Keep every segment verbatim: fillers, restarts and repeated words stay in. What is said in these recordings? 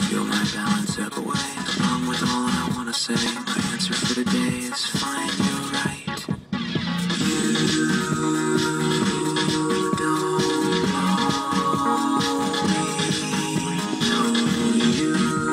Feel my balance ebb away. Along with all I wanna say, my answer for the day is fine, you're right. You don't know me. No, you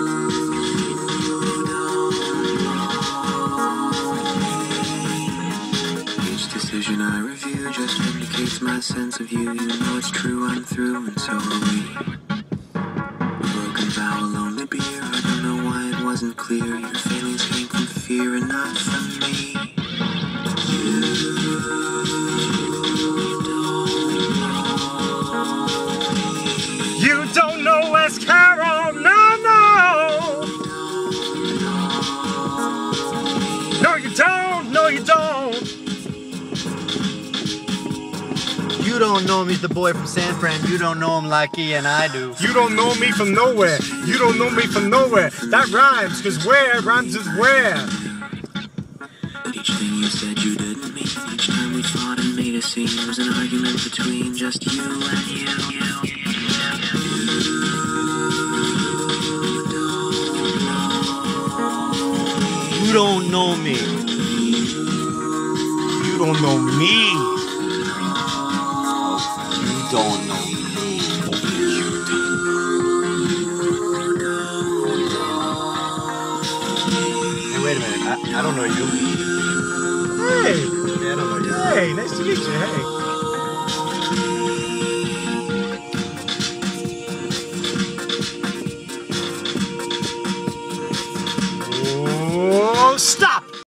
don't know me. Each decision I review just indicates my sense of you. You know it's true, I'm through, and so are we. Broken vow, a lonely beer. I don't know why it wasn't clear. Your feelings came from fear and not from me. You don't know me. You don't know Wes Carroll, no, no! No, you don't, no, you don't! You don't know him, he's the boy from San Fran. You don't know him like he and I do. You don't know me from nowhere. You don't know me from nowhere. That rhymes, cause where rhymes with where. But each thing you said you didn't mean. Each time we fought and made a scene, there was an argument between just you and you. You don't know me. You don't know me. You don't know me. Hey, wait a minute. I, I don't know you. Hey. Yeah, I don't know you. Hey, nice to meet you. Hey.